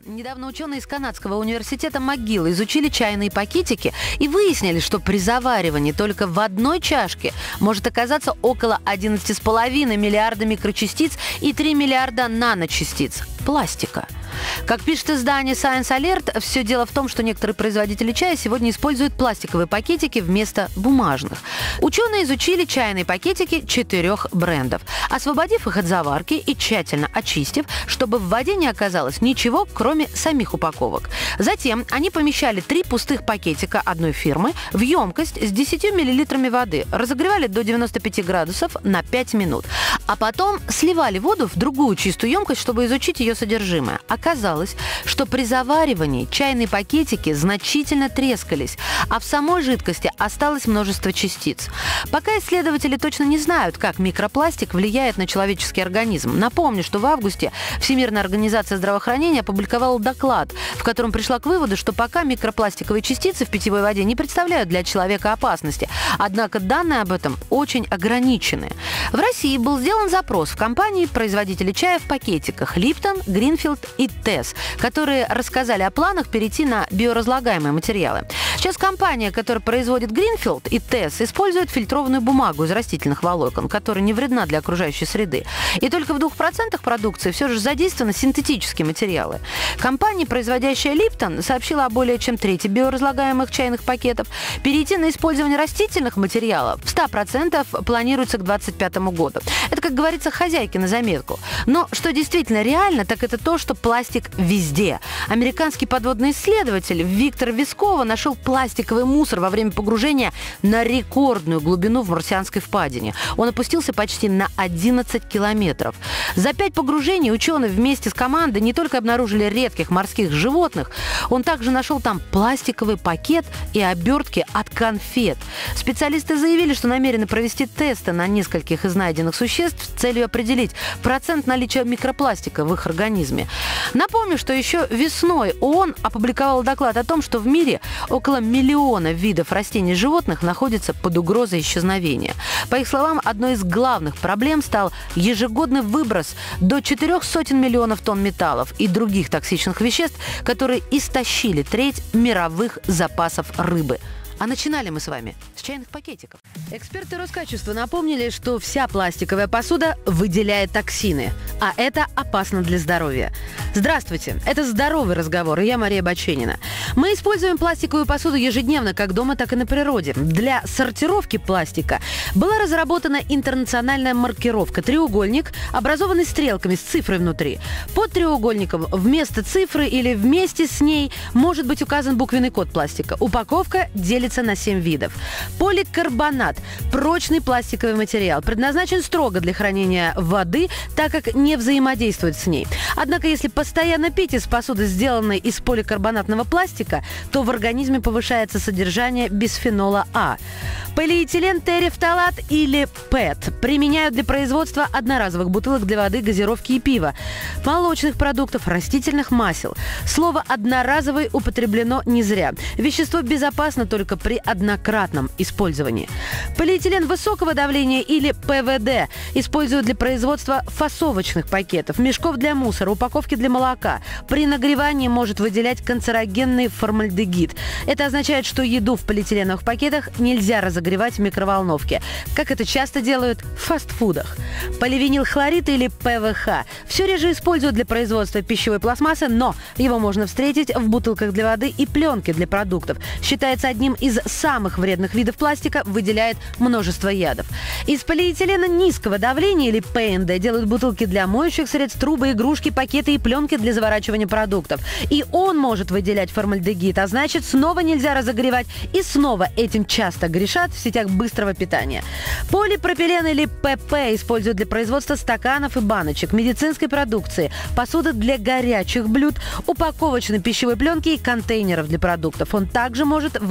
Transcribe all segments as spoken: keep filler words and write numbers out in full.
Недавно ученые из канадского университета МcGill изучили чайные пакетики и выяснили, что при заваривании только в одной чашке может оказаться около одиннадцати с половиной миллиарда микрочастиц и три миллиарда наночастиц пластика. Как пишет издание Science Alert, все дело в том, что некоторые производители чая сегодня используют пластиковые пакетики вместо бумажных. Ученые изучили чайные пакетики четырех брендов, освободив их от заварки и тщательно очистив, чтобы в воде не оказалось ничего, кроме самих упаковок. Затем они помещали три пустых пакетика одной фирмы в емкость с десятью миллилитрами воды, разогревали до девяноста пяти градусов на пять минут, а потом сливали воду в другую чистую емкость, чтобы изучить ее содержимое. Оказалось, что при заваривании чайные пакетики значительно трескались, а в самой жидкости осталось множество частиц. Пока исследователи точно не знают, как микропластик влияет на человеческий организм. Напомню, что в августе Всемирная организация здравоохранения опубликовала доклад, в котором пришла к выводу, что пока микропластиковые частицы в питьевой воде не представляют для человека опасности. Однако данные об этом очень ограничены. В России был сделан запрос в компании производителей чая в пакетиках Lipton, Greenfield и Tess, которые рассказали о планах перейти на биоразлагаемые материалы. Сейчас компания, которая производит Greenfield и Tess, использует фильтрованную бумагу из растительных волокон, которая не вредна для окружающей среды. И только в двух процентах продукции все же задействованы синтетические материалы. Компания, производящая Lipton, сообщила о более чем трети биоразлагаемых чайных пакетов. Перейти на использование растительных материалов в ста процентах планируется к двадцать пятому году. Это, как говорится, хозяйки на заметку. Но что действительно реально, так это то, что пластик везде. Американский подводный исследователь Виктор Вискова нашел пластиковый мусор во время погружения на рекордную глубину в марсианской впадине. Он опустился почти на одиннадцать километров. За пять погружений ученые вместе с командой не только обнаружили редких морских животных, он также нашел там пластиковый пакет и обертки от конфет. Специалисты заявили, что намерены провести тесты на нескольких из найденных существ с целью определить процент наличия микропластика в их организме. Напомню, что еще весной ООН опубликовал доклад о том, что в мире около миллиона видов растений и животных находятся под угрозой исчезновения. По их словам, одной из главных проблем стал ежегодный выброс до четырех сотен миллионов тонн металлов и других токсичных веществ, которые истощили треть мировых запасов рыбы. А начинали мы с вами с чайных пакетиков. Эксперты Роскачества напомнили, что вся пластиковая посуда выделяет токсины, а это опасно для здоровья. Здравствуйте, это «Здоровый разговор», и я Мария Баченина. Мы используем пластиковую посуду ежедневно, как дома, так и на природе. Для сортировки пластика была разработана интернациональная маркировка «Треугольник», образованный стрелками с цифрой внутри. Под треугольником вместо цифры или вместе с ней может быть указан буквенный код пластика. Упаковка делится на семь видов. Поликарбонат – прочный пластиковый материал, предназначен строго для хранения воды, так как не взаимодействует с ней. Однако, если постоянно пить из посуды, сделанной из поликарбонатного пластика, то в организме повышается содержание бисфенола А. Полиэтилен терефталат или ПЭТ применяют для производства одноразовых бутылок для воды, газировки и пива, молочных продуктов, растительных масел. Слово «одноразовый» употреблено не зря. Вещество безопасно только при однократном использовании. Полиэтилен высокого давления или ПВД используют для производства фасовочных пакетов, мешков для мусора, упаковки для молока. При нагревании может выделять канцерогенный формальдегид. Это означает, что еду в полиэтиленовых пакетах нельзя разогревать в микроволновке, как это часто делают в фастфудах. Поливинилхлорид или ПВХ все реже используют для производства пищевой пластмассы, но его можно встретить в бутылках для воды и пленке для продуктов. Считается одним из самых вредных видов пластика, выделяет множество ядов. Из полиэтилена низкого давления или ПНД делают бутылки для моющих средств, трубы, игрушки, пакеты и пленки для заворачивания продуктов. И он может выделять формальдегид, а значит, снова нельзя разогревать, и снова этим часто грешат в сетях быстрого питания. Полипропилен или ПП используют для производства стаканов и баночек, медицинской продукции, посуды для горячих блюд, упаковочной пищевой пленки и контейнеров для продуктов. Он также может выделять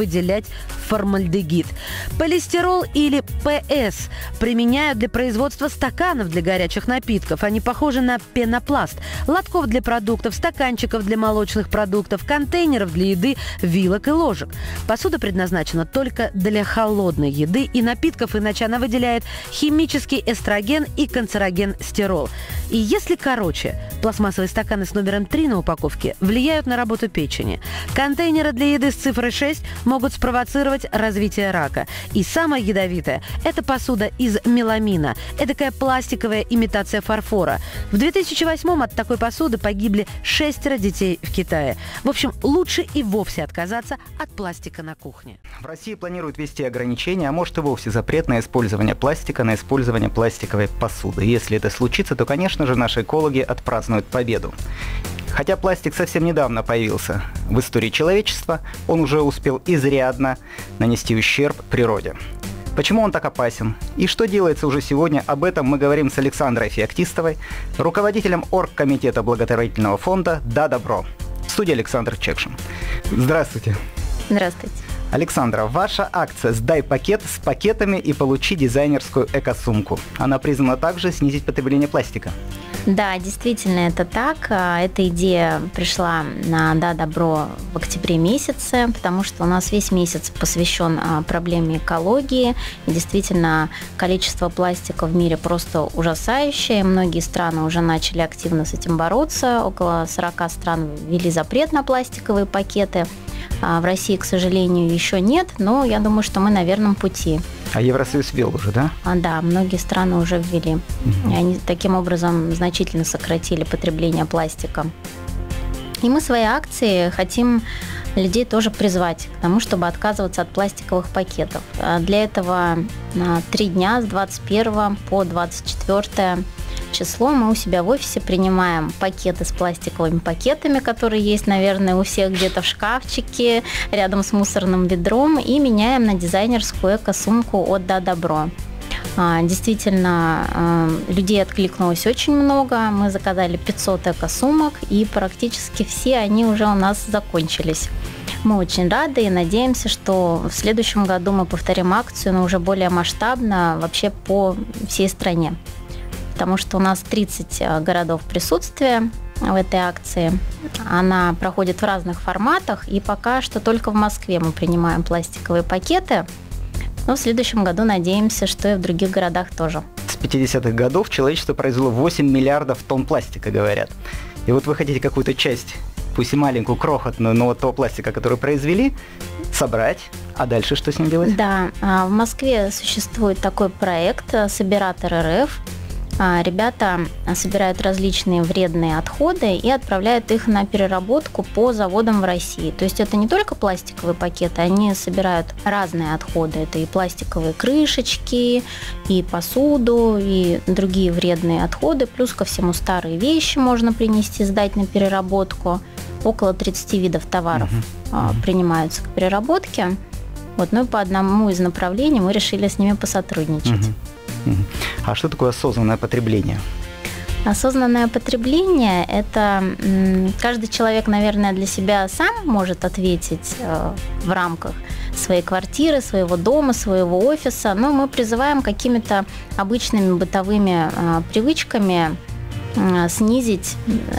пять формальдегид. Полистирол или ПС применяют для производства стаканов для горячих напитков. Они похожи на пенопласт. Лотков для продуктов, стаканчиков для молочных продуктов, контейнеров для еды, вилок и ложек. Посуда предназначена только для холодной еды и напитков, иначе она выделяет химический эстроген и канцероген стирол. И если короче, пластмассовые стаканы с номером три на упаковке влияют на работу печени. Контейнеры для еды с цифрой шесть могут спровоцировать развитие рака. И самое ядовитое – это посуда из меламина. Эдакая пластиковая имитация фарфора. В две тысячи восьмом от такой посуды погибли шестеро детей в Китае. В общем, лучше и вовсе отказаться от пластика на кухне. В России планируют ввести ограничения, а может и вовсе запрет на использование пластика, на использование пластиковой посуды. Если это случится, то, конечно же, наши экологи отпразднуют победу. Хотя пластик совсем недавно появился в истории человечества, он уже успел изрядно нанести ущерб природе. Почему он так опасен? И что делается уже сегодня? Об этом мы говорим с Александрой Феоктистовой, руководителем оргкомитета благотворительного фонда «Да, добро». В студии Александр Чекшин. Здравствуйте. Здравствуйте. Александра, ваша акция «Сдай пакет с пакетами и получи дизайнерскую эко-сумку». Она призвана также снизить потребление пластика. Да, действительно, это так. Эта идея пришла на «Да, добро» в октябре месяце, потому что у нас весь месяц посвящен проблеме экологии. И действительно, количество пластика в мире просто ужасающее. Многие страны уже начали активно с этим бороться. Около сорока стран ввели запрет на пластиковые пакеты. В России, к сожалению, еще нет, но я думаю, что мы на верном пути. А Евросоюз ввел уже, да? А, да, многие страны уже ввели. Угу. И они таким образом значительно сократили потребление пластика. И мы своей акцией хотим людей тоже призвать к тому, чтобы отказываться от пластиковых пакетов. Для этого на три дня с двадцать первого по двадцать четвёртое число мы у себя в офисе принимаем пакеты с пластиковыми пакетами, которые есть, наверное, у всех где-то в шкафчике, рядом с мусорным ведром, и меняем на дизайнерскую эко-сумку от «Да, добро». Действительно, людей откликнулось очень много. Мы заказали пятьсот эко-сумок, и практически все они уже у нас закончились. Мы очень рады и надеемся, что в следующем году мы повторим акцию, но уже более масштабно, вообще по всей стране. Потому что у нас тридцать городов присутствия в этой акции. Она проходит в разных форматах, и пока что только в Москве мы принимаем пластиковые пакеты. Но в следующем году надеемся, что и в других городах тоже. С пятидесятых годов человечество произвело восемь миллиардов тонн пластика, говорят. И вот вы хотите какую-то часть, пусть и маленькую, крохотную, но вот того пластика, который произвели, собрать. А дальше что с ним делать? Да, в Москве существует такой проект «Собиратор РФ». Ребята собирают различные вредные отходы и отправляют их на переработку по заводам в России. То есть это не только пластиковые пакеты, они собирают разные отходы. Это и пластиковые крышечки, и посуду, и другие вредные отходы. Плюс ко всему старые вещи можно принести, сдать на переработку. Около тридцати видов товаров uh-huh. принимаются к переработке. Вот, ну и по одному из направлений мы решили с ними посотрудничать. Uh-huh. А что такое осознанное потребление? Осознанное потребление – это каждый человек, наверное, для себя сам может ответить в рамках своей квартиры, своего дома, своего офиса. Но мы призываем какими-то обычными бытовыми привычками снизить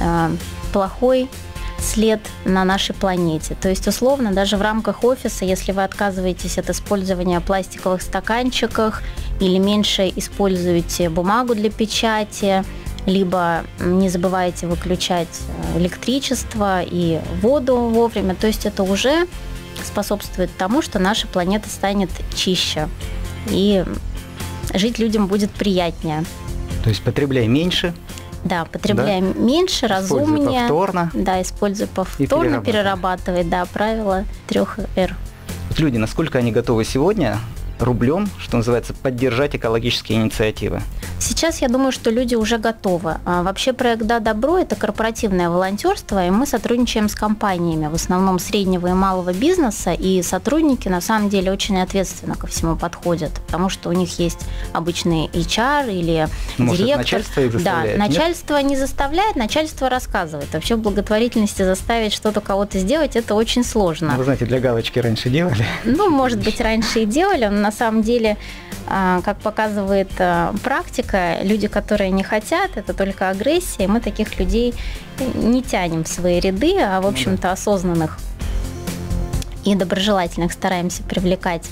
плохой след на нашей планете. То есть, условно, даже в рамках офиса, если вы отказываетесь от использования пластиковых стаканчиков или меньше используете бумагу для печати, либо не забываете выключать электричество и воду вовремя, то есть это уже способствует тому, что наша планета станет чище и жить людям будет приятнее. То есть потребляй меньше. Да, потребляем да? меньше, разумнее. Используй повторно. Да, используй повторно, перерабатывай. Да, правило трех эр. Вот люди, насколько они готовы сегодня рублем, что называется, поддержать экологические инициативы? Сейчас я думаю, что люди уже готовы. А вообще проект «Да, добро» – это корпоративное волонтерство, и мы сотрудничаем с компаниями, в основном среднего и малого бизнеса, и сотрудники на самом деле очень ответственно ко всему подходят, потому что у них есть обычный эйч ар или Может, директор. начальство их заставляет? Да, Нет? начальство не заставляет, начальство рассказывает. Вообще в благотворительности заставить что-то кого-то сделать – это очень сложно. Ну, вы знаете, для галочки раньше делали? Ну, может быть, раньше и делали, но на самом деле, как показывает практика, люди, которые не хотят, это только агрессия, и мы таких людей не тянем в свои ряды, а, в общем-то, ну, да. осознанных и доброжелательных стараемся привлекать.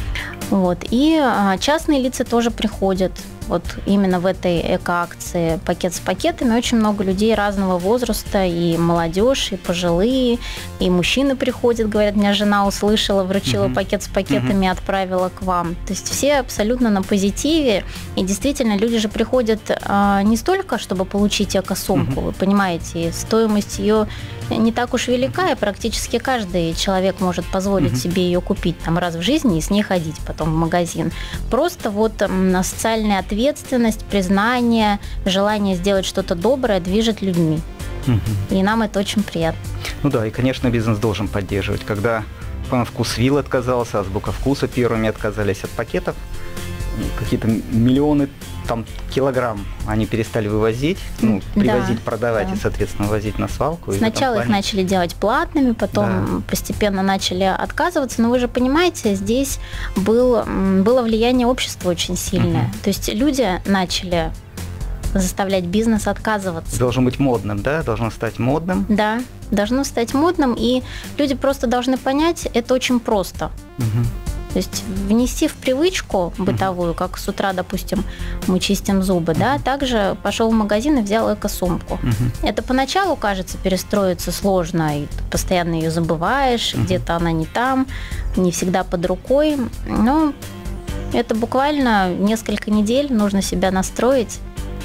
Вот. И частные лица тоже приходят. Вот именно в этой эко-акции «Пакет с пакетами» очень много людей разного возраста, и молодежь, и пожилые, и мужчины приходят, говорят, меня жена услышала, вручила uh-huh. пакет с пакетами, uh-huh. отправила к вам. То есть все абсолютно на позитиве, и действительно люди же приходят а, не столько, чтобы получить эко-сумку, uh-huh. вы понимаете, и стоимость ее не так уж велика, и практически каждый человек может позволить uh-huh. себе ее купить там раз в жизни и с ней ходить потом в магазин. Просто вот на социальный ответ ответственность, признание, желание сделать что-то доброе движет людьми. Угу. И нам это очень приятно. Ну да, и, конечно, бизнес должен поддерживать. Когда Вкусвилл отказался, Азбука Вкуса первыми отказались от пакетов, какие-то миллионы там килограмм они перестали вывозить, ну, привозить, да, продавать да. и, соответственно, возить на свалку. Сначала их начали делать платными, потом да. постепенно начали отказываться. Но вы же понимаете, здесь был, было влияние общества очень сильное. Угу. То есть люди начали заставлять бизнес отказываться. Должно быть модным, да? Должно стать модным. Да, должно стать модным, и люди просто должны понять, это очень просто. Угу. То есть внести в привычку бытовую, как с утра, допустим, мы чистим зубы, uh-huh. да, также пошел в магазин и взял эко-сумку. Uh-huh. Это поначалу кажется перестроиться сложно, и ты постоянно ее забываешь, uh-huh. где-то она не там, не всегда под рукой, но это буквально несколько недель, нужно себя настроить,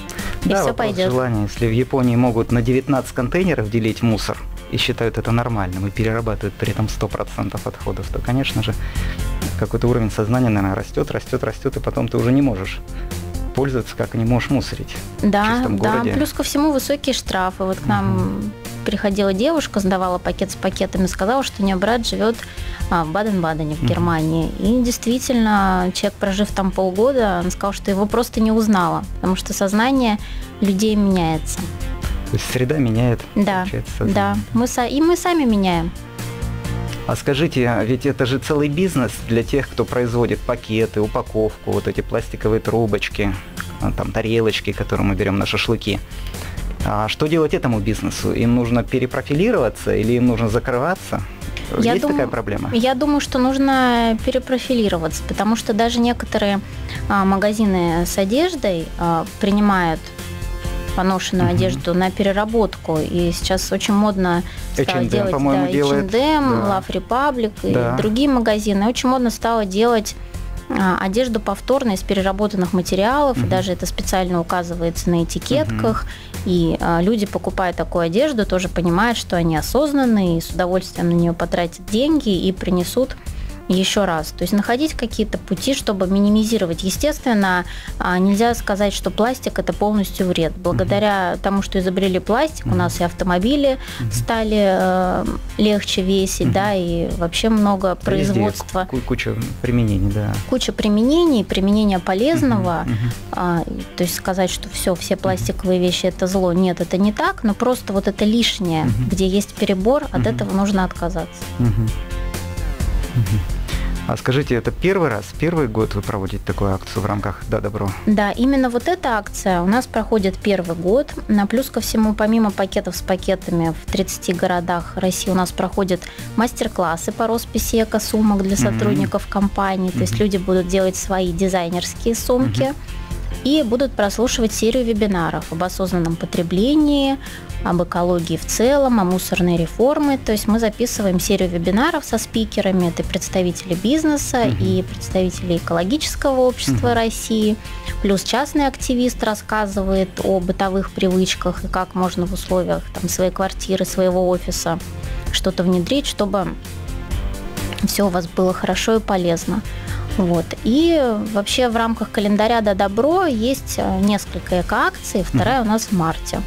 и да, все пойдет. Желание. Если в Японии могут на девятнадцать контейнеров делить мусор и считают это нормальным, и перерабатывают при этом сто процентов отходов, то, конечно же, какой-то уровень сознания, наверное, растет, растет, растет, и потом ты уже не можешь пользоваться, как и не можешь мусорить да, в чистом городе. Да, плюс ко всему высокие штрафы. Вот к нам uh-huh. приходила девушка, сдавала пакет с пакетами, сказала, что у нее брат живет в Баден-Бадене, в uh-huh. Германии. И действительно, человек, прожив там полгода, он сказал, что его просто не узнала, потому что сознание людей меняется. То есть среда меняет, да, получается, сознание. Да, мы, и мы сами меняем. А скажите, ведь это же целый бизнес для тех, кто производит пакеты, упаковку, вот эти пластиковые трубочки, там тарелочки, которые мы берем на шашлыки. А что делать этому бизнесу? Им нужно перепрофилироваться или им нужно закрываться? Я Есть дум... такая проблема? Я думаю, что нужно перепрофилироваться, потому что даже некоторые а, магазины с одеждой а, принимают поношенную uh-huh. одежду на переработку. И сейчас очень модно стало эйч энд эм, делать да, эйч энд эм, да. Love Republic да. и другие магазины. Очень модно стало делать а, одежду повторно из переработанных материалов. Uh-huh. И даже это специально указывается на этикетках. Uh-huh. И а, люди, покупая такую одежду, тоже понимают, что они осознанные и с удовольствием на нее потратят деньги и принесут еще раз. То есть находить какие-то пути, чтобы минимизировать. Естественно, нельзя сказать, что пластик – это полностью вред. Благодаря mm-hmm. тому, что изобрели пластик, mm-hmm. у нас и автомобили mm-hmm. стали э, легче весить, mm-hmm. да, и вообще много а производства. Везде куча применений, да. Куча применений, применения полезного. Mm-hmm. А, то есть сказать, что все, все пластиковые вещи – это зло. Нет, это не так, но просто вот это лишнее, mm-hmm. где есть перебор, от mm-hmm. этого нужно отказаться. Mm-hmm. Mm-hmm. А скажите, это первый раз, первый год вы проводите такую акцию в рамках «Да, добро»? Да, именно вот эта акция у нас проходит первый год. На плюс ко всему, помимо пакетов с пакетами, в тридцати городах России у нас проходят мастер-классы по росписи эко-сумок для сотрудников mm-hmm. компании. То mm-hmm. есть люди будут делать свои дизайнерские сумки. Mm-hmm. И будут прослушивать серию вебинаров об осознанном потреблении, об экологии в целом, о мусорной реформе. То есть мы записываем серию вебинаров со спикерами. Это представители бизнеса uh-huh. и представители экологического общества uh-huh. России. Плюс частный активист рассказывает о бытовых привычках и как можно в условиях там, своей квартиры, своего офиса что-то внедрить, чтобы все у вас было хорошо и полезно. Вот. И вообще в рамках календаря «Да добро» есть несколько эко-акций, вторая у нас в марте.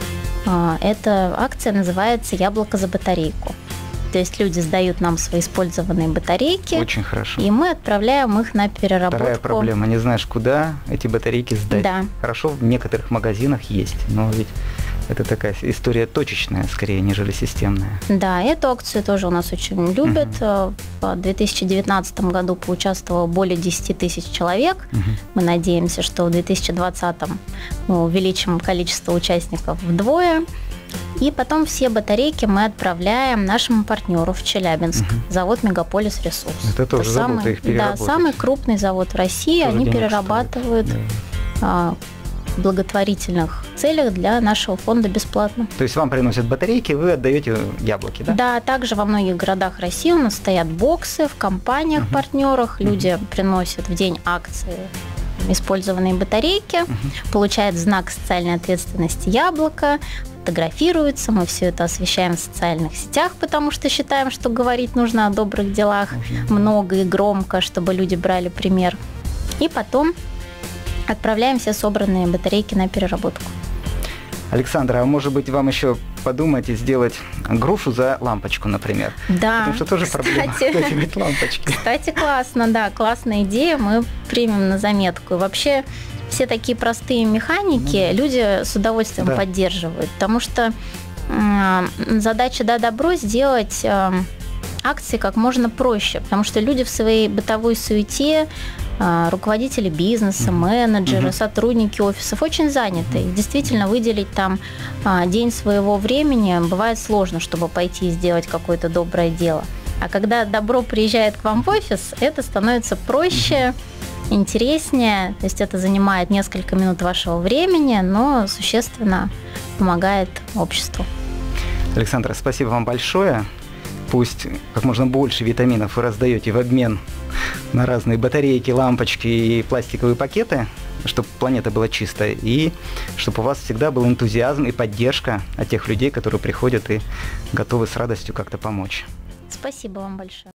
Эта акция называется «Яблоко за батарейку». То есть люди сдают нам свои использованные батарейки. Очень хорошо. И мы отправляем их на переработку. Вторая проблема. Не знаешь, куда эти батарейки сдать. Да. Хорошо, в некоторых магазинах есть, но ведь это такая история точечная, скорее, нежели системная. Да, эту акцию тоже у нас очень любят. Uh-huh. В две тысячи девятнадцатом году поучаствовало более десять тысяч человек. Uh-huh. Мы надеемся, что в две тысячи двадцатом мы увеличим количество участников вдвое. И потом все батарейки мы отправляем нашему партнеру в Челябинск, угу. завод «Мегаполис Ресурс». Это тоже Это завод, самый, их переработать. Да, самый крупный завод в России. Тоже они перерабатывают да. а, в благотворительных целях для нашего фонда бесплатно. То есть вам приносят батарейки, вы отдаете яблоки, да? Да, также во многих городах России у нас стоят боксы в компаниях, угу. партнерах. Люди угу. приносят в день акции использованные батарейки, угу. получают знак социальной ответственности «Яблоко», фотографируются, мы все это освещаем в социальных сетях, потому что считаем, что говорить нужно о добрых делах нужно. много и громко, чтобы люди брали пример. И потом отправляем все собранные батарейки на переработку. Александра, а может быть вам еще подумать и сделать грушу за лампочку, например? Да. Потому что тоже проблема готовить лампочки. Кстати, классно, да, классная идея, мы примем на заметку. И вообще все такие простые механики mm-hmm. люди с удовольствием да. поддерживают, потому что э, задача «Да добро» сделать э, акции как можно проще, потому что люди в своей бытовой суете, э, руководители бизнеса, mm-hmm. менеджеры, mm-hmm. сотрудники офисов очень заняты. И действительно выделить там э, день своего времени бывает сложно, чтобы пойти и сделать какое-то доброе дело. А когда добро приезжает к вам в офис, это становится проще, mm-hmm. интереснее, то есть это занимает несколько минут вашего времени, но существенно помогает обществу. Александра, спасибо вам большое. Пусть как можно больше витаминов вы раздаете в обмен на разные батарейки, лампочки и пластиковые пакеты, чтобы планета была чистая, и чтобы у вас всегда был энтузиазм и поддержка от тех людей, которые приходят и готовы с радостью как-то помочь. Спасибо вам большое.